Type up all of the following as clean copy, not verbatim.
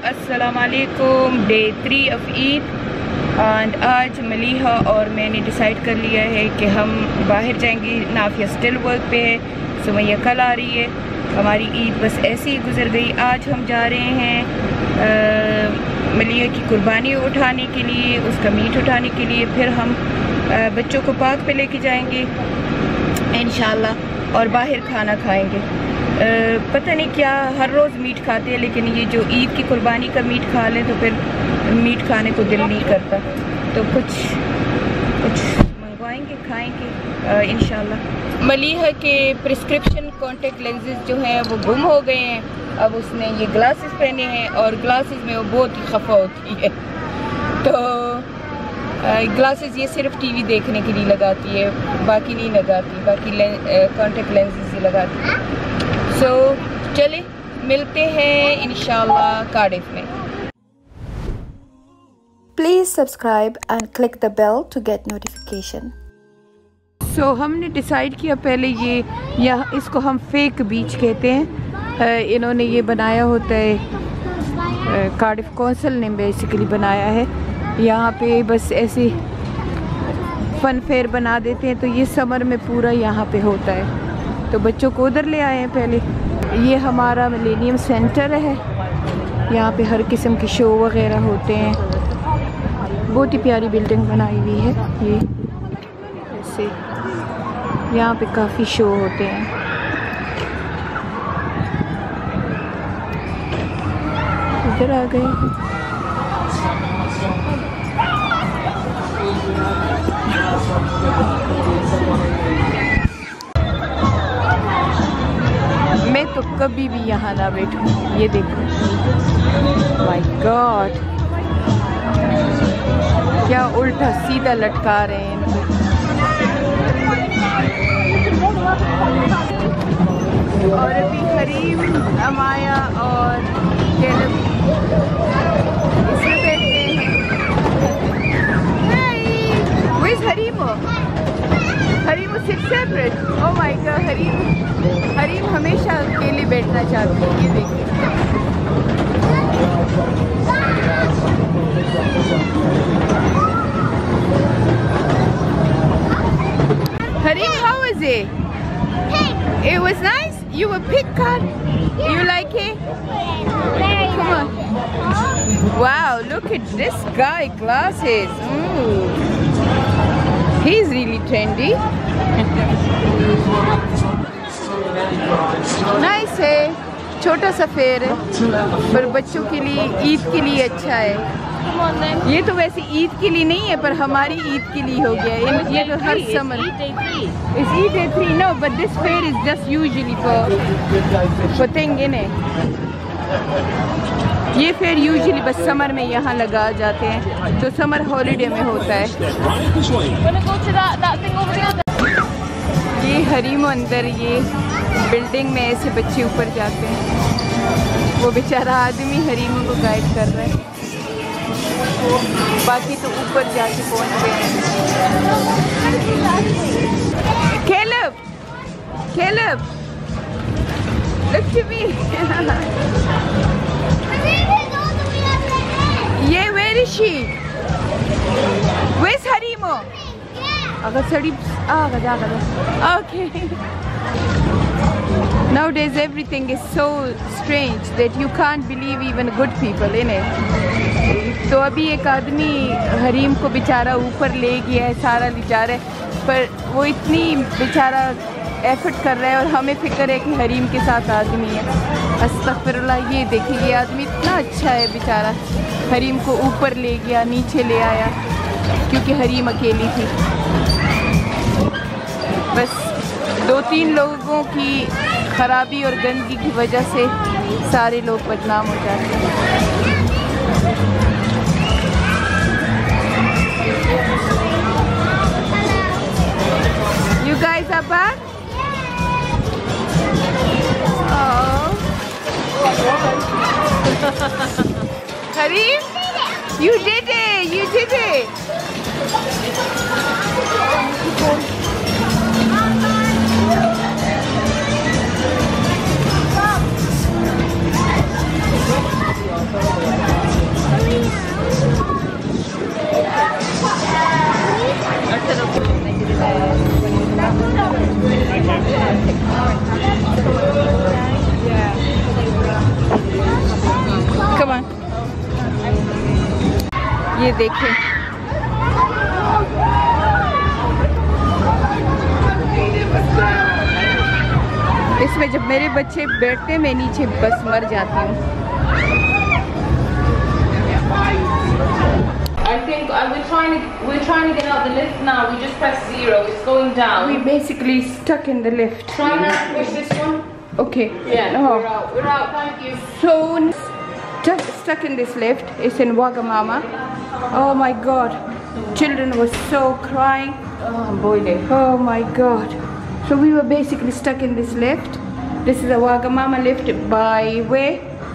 अस्सलामुअलैकुम। Day 3 of Eid and आज मलीहा और मैंने डिसाइड कर लिया है कि हम बाहर जाएंगे। नाफिया स्टिल वर्क पे है, सुमैया कल आ रही है। हमारी ईद बस ऐसे ही गुजर गई। आज हम जा रहे हैं मलीहा की कुर्बानी उठाने के लिए, उसका मीट उठाने के लिए। फिर हम बच्चों को पार्क पे लेके जाएंगे इंशाल्लाह और बाहर खाना खाएंगे। पता नहीं क्या हर रोज़ मीट खाते हैं, लेकिन ये जो ईद की कुर्बानी का मीट खा लें तो फिर मीट खाने को दिल नहीं करता। तो कुछ मंगवाएंगे, खाएंगे इंशाल्लाह। मलीहा के प्रिस्क्रिप्शन कॉन्टेक्ट लेंसेज जो हैं वो गुम हो गए हैं। अब उसने ये ग्लासेस पहने हैं और ग्लासेस में वो बहुत ही खफा होती है। तो ग्लासेस ये सिर्फ टीवी देखने के लिए लगाती है, बाकी नहीं लगाती, बाकी कॉन्टेक्ट लेंसेज ही लगाती है। सो चले मिलते हैं इंशाल्लाह कार्डिफ में। Please subscribe and click the bell to get notification. सो हमने डिसाइड किया पहले यहाँ इसको हम फेक बीच कहते हैं। इन्होंने ये बनाया होता है, कार्डिफ कौंसिल ने बेसिकली बनाया है। यहाँ पे बस ऐसे फन फेयर बना देते हैं। तो ये समर में पूरा यहाँ पे होता है, तो बच्चों को उधर ले आए हैं पहले। ये हमारा मिलेनियम सेंटर है, यहाँ पे हर किस्म के शो वगैरह होते हैं। बहुत ही प्यारी बिल्डिंग बनाई हुई है ये, ऐसे यहाँ पे काफ़ी शो होते हैं। इधर आ गए। मैं तो कभी भी यहाँ ना बैठूँ। ये देखो, माय गॉड, क्या उल्टा सीधा लटका रहे हैं इनको। और अभी करीम, अमाया और कैलब इसमें बैठ गए हैं। Where's Harimo? Harimo sit separate. Oh my God, Hareem हमेशा अकेले बैठना चाहती है। ये देखिए, Harim, how was it? It was nice. You were picked up. You like it? Come on. Wow, look at this guy, glasses. Ooh. He's really trendy. Nice है, छोटा सा फेयर है पर बच्चों के लिए, ईद के लिए अच्छा है। ये तो वैसे ईद के लिए नहीं है पर हमारी ईद के लिए हो गया। ये तो हर समर इस Eid day 3 no, but this fair is just usually for thing in it. ये फेयर यूजुअली बस समर में यहाँ लगा जाते हैं, तो समर हॉलीडे में होता है। ये हरीम अंदर ये बिल्डिंग में ऐसे बच्चे ऊपर जाते हैं। वो बेचारा आदमी हरीमों को गाइड कर रहा है, बाकी तो ऊपर जाके पहुंच गए हैं। Caleb, look to me. Yeah, where is she? Where's Harimo? Okay. Nowadays everything is so strange that you can't believe even good people in it. तो अभी एक आदमी हरीम को बेचारा ऊपर ले गया है, सारा ले जा रहा है, पर वो इतनी बेचारा एफर्ट कर रहा है और हमें फिक्र है कि हरीम के साथ आदमी है। अस्तगफिरुल्लाह। ये देखिए, ये आदमी इतना अच्छा है बेचारा, हरीम को ऊपर ले गया, नीचे ले आया, क्योंकि हरीम अकेली थी। बस 2-3 लोगों की खराबी और गंदगी की वजह से सारे लोग बदनाम हो जाते हैं। You guys are back? Oh. Kareem, you did it! You did it! ये देखें, इसमें जब मेरे बच्चे बैठते हैं मैं नीचे बस मर जाती हूँ। I think we're trying to get out the lift now. We just press 0. It's going down. We basically stuck in the lift. Try not to push this one. Okay. Yeah. Oh. We're out. We're out. Thank you. So stuck in this lift. It's in Wagamama. Oh my God. Children were so crying. Oh, I'm boiling. Oh my God. So we were basically stuck in this lift. This is a Wagamama lift by where?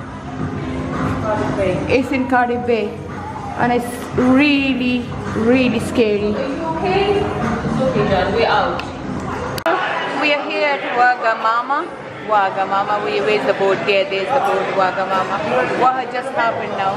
Cardiff Bay. It's in Cardiff Bay. And it's really, really scary. Are you okay? It's okay, John. We're out. We are here at Wagamama. Wagamama. Where's the boat? There's the boat. Wagamama. What just happened now?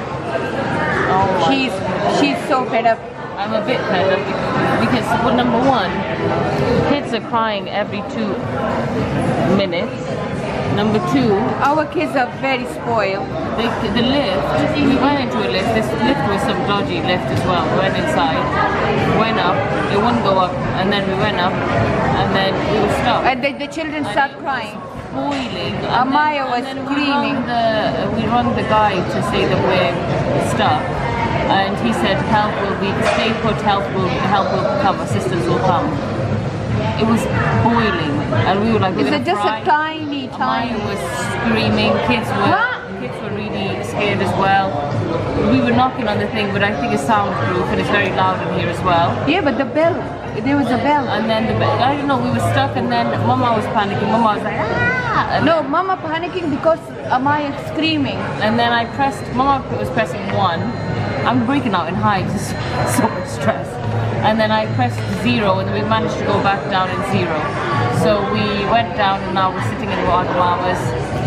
Oh my She's so fed up. I'm a bit fed up because, well, number one, kids are crying every 2 minutes. Number two, Our kids are very spoiled. the lift, we went into a lift. This lift was some dodgy lift as well. We went inside, went up, it wouldn't go up, and then we went up, and then we were stuck. And the children start crying. Boiling. Amaya was screaming. We rung the guy to say that we're stuck, and he said help will be, stay put, help will come, assistance will come. It was boiling, and we were like, It's just a tiny. Amaya was screaming. Kids were really scared as well. We were knocking on the thing, but I think it's soundproof and it's very loud in here as well. Yeah, but the bell. There was a bell. And then I don't know, we were stuck, and then Mama was panicking. Mama was like, ah! No, Mama panicking because Amaya is screaming. And then Mama was pressing 1. I'm breaking out in hives, so stressed. And then I pressed 0, and we managed to go back down in 0. So we went down, and now we're sitting in Wagamama's,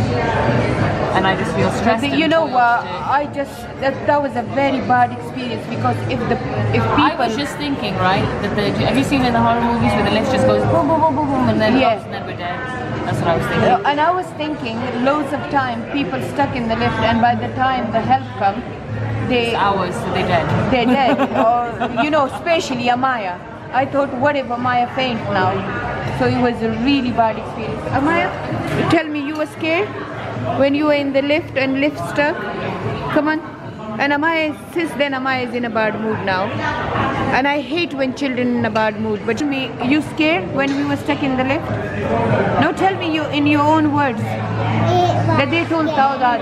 and I just feel stressed. But you know what? That was a very bad experience because if people. I was just thinking, right? Have you seen in the horror movies where the lift just goes boom, boom, boom, boom, boom, and then Yeah. it's never dead? That's what I was thinking. And I was thinking, loads of time people stuck in the lift, and by the time the help come, It's hours, so they're dead. they're dead. Or especially Amaya. I thought, what if Amaya faint now? So it was a really bad experience. Amaya, tell me, you were scared when you were in the lift and lift stuck? Come on. And Amaya, since then Amaya is in a bad mood now. And I hate when children in a bad mood. But tell me, you scared when we were stuck in the lift? No, tell me you in your own words. That they told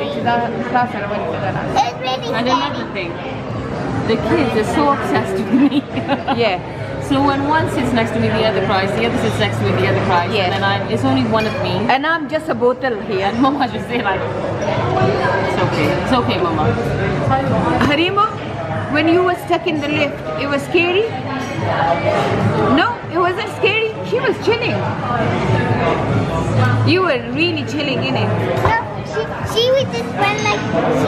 And another thing, the kids are so obsessed with me. Yeah. So when one sits next to me, the other cries. The other sits next to me, the other cries. Yes. And then it's only one of me. And I'm just a bottle here. And Mama just say like, it's okay. It's okay, Mama. Harima, when you were stuck in the lift, it was scary? No, it wasn't scary. She was chilling. You were really chilling in it. No, she just went like,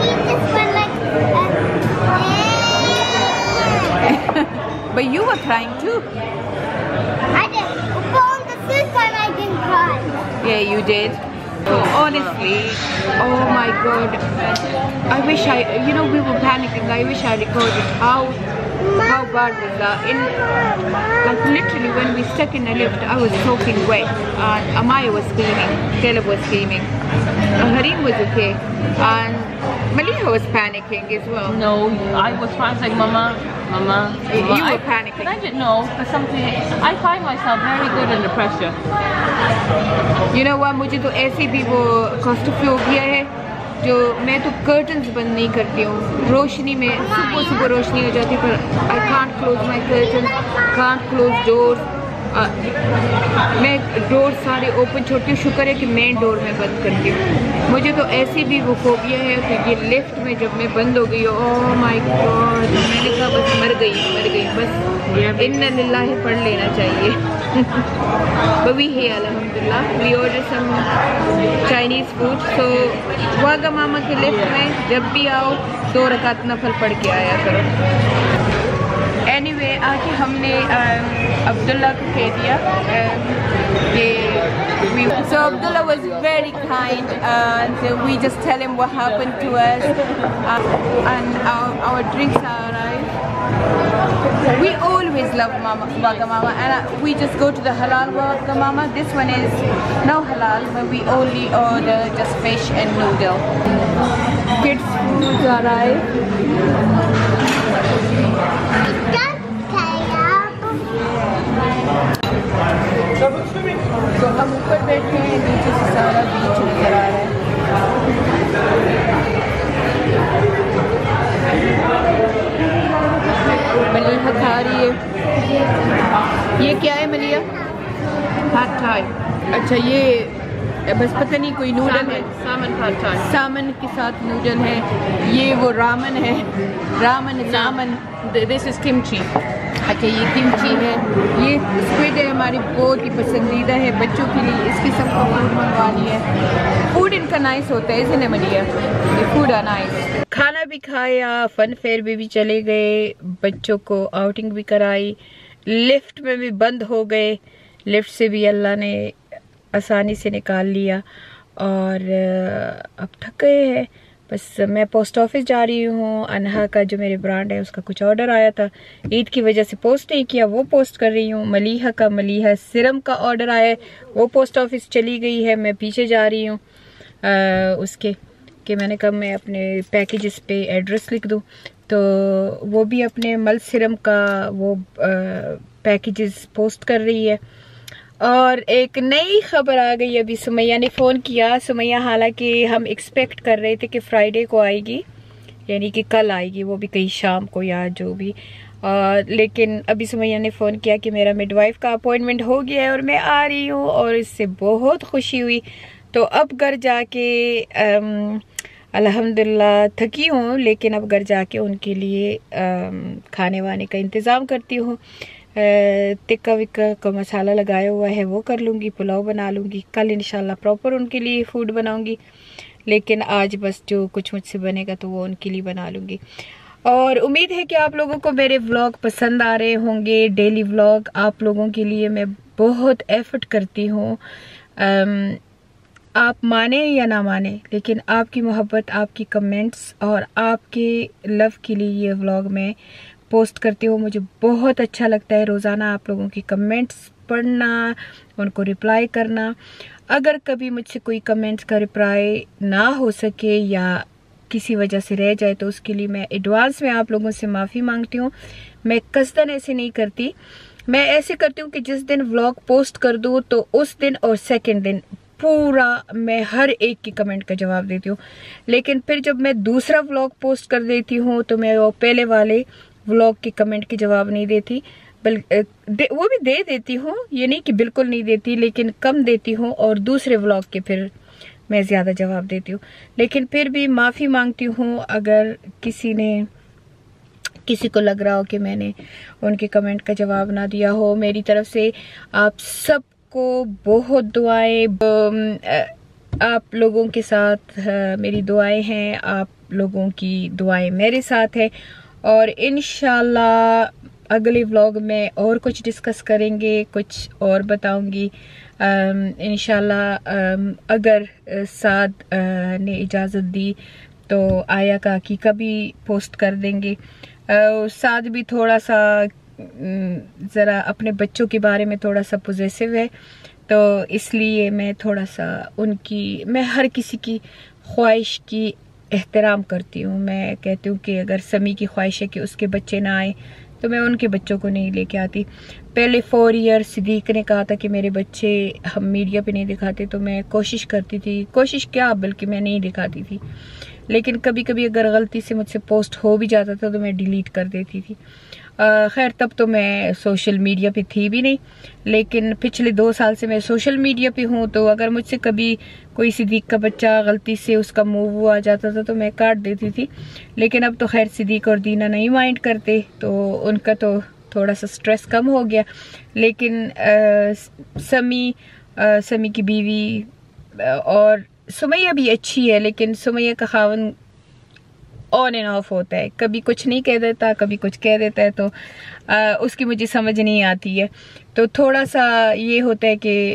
But you were crying too. I did. But the first time I didn't cry. Yeah, you did. Honestly, oh my God. I wish we were panicking. I wish I recorded how bad was that. Like literally when we stuck in the lift, I was soaking wet. And Amaya was screaming. Caleb was screaming. Harim was okay. And Maliha was panicking as well. No, I was trying to say, Mama. You were panicking. I didn't know, for something, I find myself very good under pressure. You know what, मुझे तो ऐसे भी वो claustrophobia है जो मैं तो curtains बंद नहीं करती हूँ रोशनी में सुबह रोशनी हो जाती पर I can't close my curtains, can't close doors. मैं डोर सारे ओपन छोड़ती हूँ शुक्र है कि मेन डोर में बंद करती हूँ मुझे तो ऐसी भी वो फोबिया है कि ये लिफ्ट में जब मैं बंद हो गई ओह माय गॉड मैंने कहा बस मर गई बस इन्ना लिल्लाह पढ़ लेना चाहिए but we here alhamdulillah we ordered some Chinese food so Wagamama के लिफ्ट में जब भी आओ 2 रकात नफल पढ़ के आया करो एनीवे आके हमने अब्दुल्ला को कह दिया कि so Abdullah was very kind and we just tell him what happened to us and our drinks are arrived. We always love Wagga Mama and we just go to the halal Wagga Mama. This one is no halal, but we only order just fish and noodle. Kids food arrived. तो हम ऊपर बैठे हैं, नीचे से सारा बीच नजर आ रहा है। मलिया खा रही है। ये क्या है मलिया? Pad Thai. अच्छा ये बस पता नहीं कोई नूडल है। Salmon Pad Thai. सामन के साथ नूडल है। ये वो रामन है। रामन। This is kimchi. अच्छा ये किमची है। ये स्क्विड है, हमारी बहुत ही पसंदीदा है बच्चों के लिए। इसकी सबको फूड मंगवा लिया है। फूड इनका नाइस होता है, इसने मलिया ये फूड आ नाइस। खाना भी खाया, फन फेयर में भी चले गए, बच्चों को आउटिंग भी कराई, लिफ्ट में भी बंद हो गए, लिफ्ट से भी अल्लाह ने आसानी से निकाल लिया। और अब थक गए हैं, बस मैं पोस्ट ऑफिस जा रही हूँ। अनहा का जो मेरे ब्रांड है उसका कुछ ऑर्डर आया था, ईद की वजह से पोस्ट नहीं किया, वो पोस्ट कर रही हूँ। मलीहा सिरम का ऑर्डर आया है, वो पोस्ट ऑफिस चली गई है, मैं पीछे जा रही हूँ उसके कि मैंने कहा मैं अपने पैकेजेस पे एड्रेस लिख दूँ, तो वो भी अपने मल सिरम का वो पैकेजेस पोस्ट कर रही है। और एक नई खबर आ गई, अभी सुमैया ने फ़ोन किया। सुमैया हालांकि हम एक्सपेक्ट कर रहे थे कि फ्राइडे को आएगी, यानी कि कल आएगी, वो भी कहीं शाम को या जो भी, लेकिन अभी सुमैया ने फ़ोन किया कि मेरा मिडवाइफ का अपॉइंटमेंट हो गया है और मैं आ रही हूँ, और इससे बहुत खुशी हुई। तो अब घर जाके अल्हम्दुलिल्लाह थकी हूँ, लेकिन अब घर जाके उनके लिए खाने वाने का इंतज़ाम करती हूँ। टिक्का विक्का का मसाला लगाया हुआ है वो कर लूँगी, पुलाव बना लूँगी, कल इंशाल्लाह प्रॉपर उनके लिए फूड बनाऊँगी, लेकिन आज बस जो कुछ मुझसे बनेगा तो वो उनके लिए बना लूँगी। और उम्मीद है कि आप लोगों को मेरे व्लॉग पसंद आ रहे होंगे। डेली व्लॉग आप लोगों के लिए मैं बहुत एफर्ट करती हूँ, आप माने या ना माने, लेकिन आपकी मोहब्बत, आपकी कमेंट्स और आपके लव के लिए ये व्लॉग मैं पोस्ट करती हूँ। मुझे बहुत अच्छा लगता है रोज़ाना आप लोगों की कमेंट्स पढ़ना, उनको रिप्लाई करना। अगर कभी मुझसे कोई कमेंट्स का रिप्लाई ना हो सके या किसी वजह से रह जाए तो उसके लिए मैं एडवांस में आप लोगों से माफ़ी मांगती हूँ। मैं कसदन ऐसे नहीं करती, मैं ऐसे करती हूँ कि जिस दिन व्लॉग पोस्ट कर दूँ तो उस दिन और सेकेंड दिन पूरा मैं हर एक की कमेंट का जवाब देती हूँ। लेकिन फिर जब मैं दूसरा व्लॉग पोस्ट कर देती हूँ तो मैं वो पहले वाले व्लॉग के कमेंट के जवाब नहीं देती, वो भी दे देती हूँ, ये नहीं कि बिल्कुल नहीं देती, लेकिन कम देती हूँ, और दूसरे व्लॉग के फिर मैं ज़्यादा जवाब देती हूँ। लेकिन फिर भी माफ़ी मांगती हूँ अगर किसी को लग रहा हो कि मैंने उनके कमेंट का जवाब ना दिया हो। मेरी तरफ से आप सबको बहुत दुआएं, आप लोगों के साथ मेरी दुआएं हैं, आप लोगों की दुआएं मेरे साथ है, और इंशाल्लाह अगले व्लॉग में और कुछ डिस्कस करेंगे, कुछ और बताऊंगी इंशाल्लाह। अगर साद ने इजाज़त दी तो आया का हकीका भी पोस्ट कर देंगे। साद भी थोड़ा सा ज़रा अपने बच्चों के बारे में थोड़ा सा पॉजिटिव है, तो इसलिए मैं थोड़ा सा मैं हर किसी की ख्वाहिश की एहतराम करती हूँ। मैं कहती हूँ कि अगर समी की ख्वाहिश है कि उसके बच्चे ना आए तो मैं उनके बच्चों को नहीं लेके आती। पहले 4 ईयर सिद्दीक ने कहा था कि मेरे बच्चे हम मीडिया पे नहीं दिखाते, तो मैं कोशिश करती थी, कोशिश क्या बल्कि मैं नहीं दिखाती थी, लेकिन कभी कभी अगर गलती से मुझसे पोस्ट हो भी जाता था तो मैं डिलीट कर देती थी। खैर तब तो मैं सोशल मीडिया पे थी भी नहीं, लेकिन पिछले 2 साल से मैं सोशल मीडिया पे हूँ, तो अगर मुझसे कभी कोई सिद्दीक का बच्चा गलती से उसका मुंह आ जाता था तो मैं काट देती थी। लेकिन अब तो खैर सिद्दीक और दीना नहीं माइंड करते, तो उनका तो थोड़ा सा स्ट्रेस कम हो गया। लेकिन समी की बीवी और सुमैया भी अच्छी है, लेकिन सुमैया का खावन ऑन एंड ऑफ होता है, कभी कुछ नहीं कह देता, कभी कुछ कह देता है, तो उसकी मुझे समझ नहीं आती है। तो थोड़ा सा ये होता है कि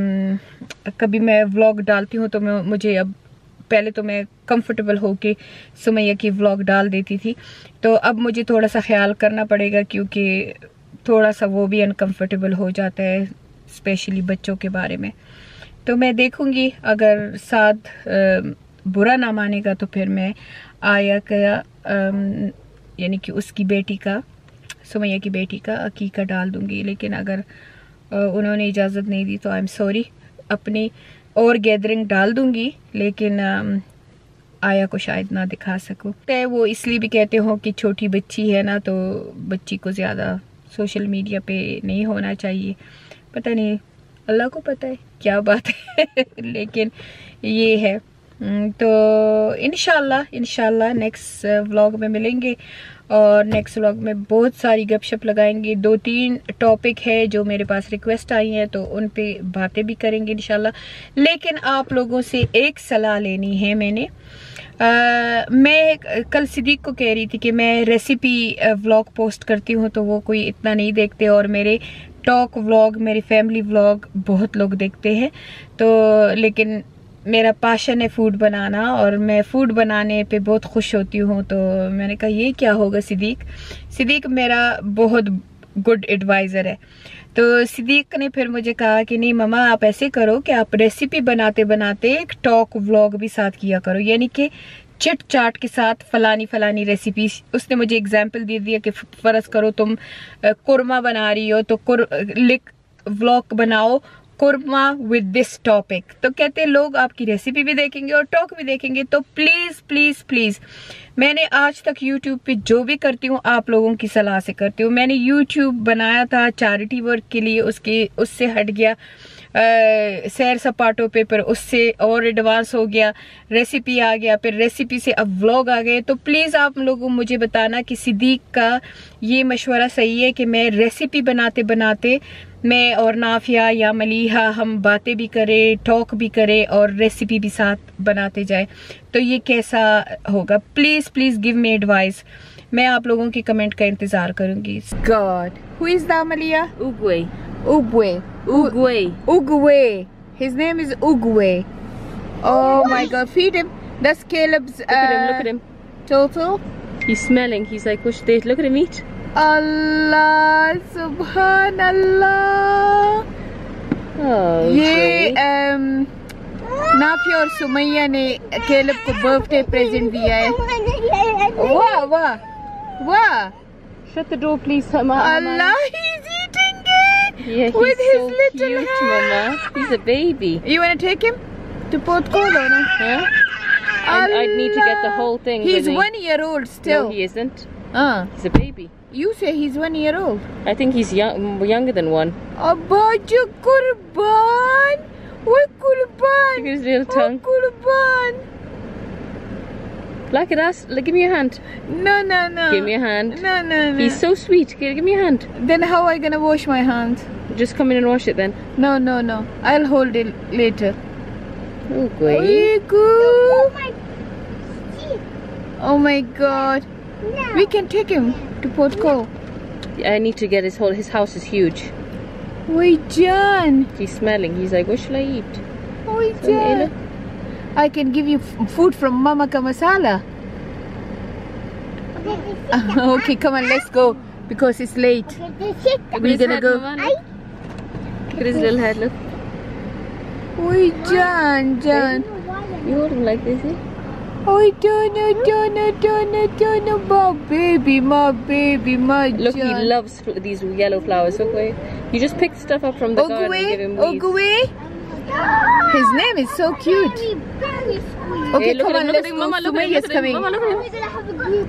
कभी मैं व्लॉग डालती हूँ तो मुझे अब, पहले तो मैं कंफर्टेबल होके सुमैया की व्लॉग डाल देती थी, तो अब मुझे थोड़ा सा ख्याल करना पड़ेगा क्योंकि थोड़ा सा वो भी अनकंफर्टेबल हो जाता है, स्पेशली बच्चों के बारे में। तो मैं देखूंगी, अगर साथ बुरा ना मानेगा तो फिर मैं आया का यानी कि उसकी बेटी का, सुमैया की बेटी का अकीका डाल दूंगी। लेकिन अगर उन्होंने इजाज़त नहीं दी तो आई एम सॉरी, अपनी और गैदरिंग डाल दूंगी, लेकिन आया को शायद ना दिखा सकूं। तो वो इसलिए भी कहते हो कि छोटी बच्ची है ना, तो बच्ची को ज़्यादा सोशल मीडिया पे नहीं होना चाहिए। पता नहीं, अल्लाह को पता है क्या बात है लेकिन ये है। तो इंशाल्लाह नेक्स्ट व्लॉग में मिलेंगे, और नेक्स्ट व्लॉग में बहुत सारी गपशप लगाएंगे। 2-3 टॉपिक है जो मेरे पास रिक्वेस्ट आई है, तो उन पे बातें भी करेंगे इंशाल्लाह। लेकिन आप लोगों से एक सलाह लेनी है मैंने। मैं कल सिद्दीक को कह रही थी कि मैं रेसिपी व्लॉग पोस्ट करती हूँ तो वो कोई इतना नहीं देखते, और मेरे टॉक व्लॉग, मेरे फैमिली व्लॉग बहुत लोग देखते हैं। तो लेकिन मेरा पैशन है फूड बनाना, और मैं फूड बनाने पे बहुत खुश होती हूँ। तो मैंने कहा ये क्या होगा सिद्दीक मेरा बहुत गुड एडवाइज़र है। तो सिद्दीक ने फिर मुझे कहा कि नहीं ममा, आप ऐसे करो कि आप रेसिपी बनाते बनाते एक टॉक व्लॉग भी साथ किया करो, यानी कि चिट चाट के साथ फलानी रेसिपी। उसने मुझे एग्जाम्पल दे दिया कि फर्ज करो तुम कुरमा बना रही हो तो व्लॉग बनाओ कुरमा विद दिस टॉपिक। तो कहते हैं लोग आपकी रेसिपी भी देखेंगे और टॉक भी देखेंगे। तो प्लीज मैंने आज तक यूट्यूब पे जो भी करती हूँ आप लोगों की सलाह से करती हूँ। मैंने यूट्यूब बनाया था चैरिटी वर्क के लिए, उससे हट गया सैर सपाटों पे, पर उससे और एडवांस हो गया, रेसिपी आ गया, फिर रेसिपी से अब व्लॉग आ गए। तो प्लीज़ आप लोगों मुझे बताना कि सिद्दीक का ये मशवरा सही है कि मैं रेसिपी बनाते बनाते मैं और नाफिया या मलीहा हम बातें भी करें, टॉक भी करें और रेसिपी भी साथ बनाते जाए, तो ये कैसा होगा? Please give me advice. मैं आप लोगों की कमेंट का इंतज़ार करूँगी। गॉड, हु इज़ द मलिया? Ugwe. His name is Ugwe. Oh my God! Feed him. That's Caleb's. Look at him. Total. He's smelling. He's like, push this. Look at him eat. Allah, Subhanallah. Oh. ये नाफिया और सुमैया ने Caleb को birthday present दिया है। वाह! Shut the door, please, Allah, he's eating it. Yeah, with he's his so little cute, hand. Mama. He's a baby. You wanna take him to Port Colo? No? Huh? And I need to get the whole thing. He's ready. 1 year old still. No, he isn't. He's He's a baby. You say he's 1 year old. I think he's younger than 1. Abba jo kurban. What kurban? Look at his little tongue. Kurban. Like it, like, give me your hand. No. Give me a hand. No. He's so sweet. Give me a hand. Then how am I gonna wash my hands? Just come in and wash it then. No. I'll hold it later. Oh, great. Oiku. teeth. Oh my God. No. We can take him to Port Col. I need to get his house is huge. Oi John. He's smelling. He's like, what shall I eat? Oi John. I can give you food from Mama Ka Masala. Okay, come on, let's go because it's late. We're gonna go. Look at his little head, look. Oi John. You hold him like this, eh? Oi Donna, my baby, my Look, he John. loves these yellow flowers. Okay, you just pick stuff up from the garden and give him weeds. Ogwe. His name is so cute. Very sweet. Okay, Hey, look come at on, him, let's look at him, go. Mama, look at him, Sumayya's look at him. coming. Mama, look at him. We're gonna have a group.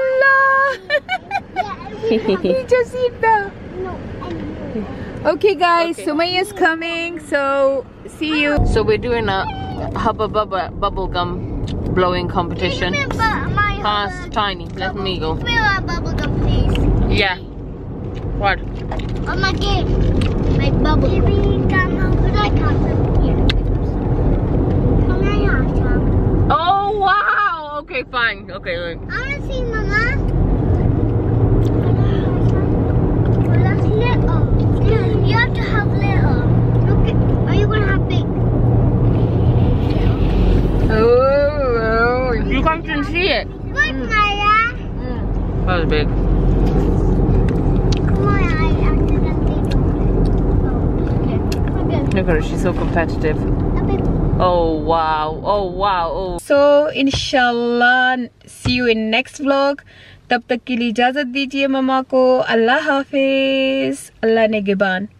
Allah! He just eat that. No, and Okay, guys, Okay. Sumayya's coming. So, see you. So we're doing a Hubba Bubba bubble gum blowing competition. Pass Tiny. Let me go. Give me my bubble gum, please. Yeah. What? On my gift. My bubble gum. But I can't. Here. Oh wow! Okay, fine. Okay, look. I want to see Mama. Well, that's little. You have to have little. Look, are you going to have big? Oh, you can't even see it. Good, Maya. That was big. Come on, I accidentally do it. Look at her, she's so competitive. Oh wow, oh wow, oh. So इंशाल्लाह see you in next vlog. तब तक के लिए इजाजत दीजिए मम्मा को. अल्लाह हाफिज. अल्लाह निगहबान.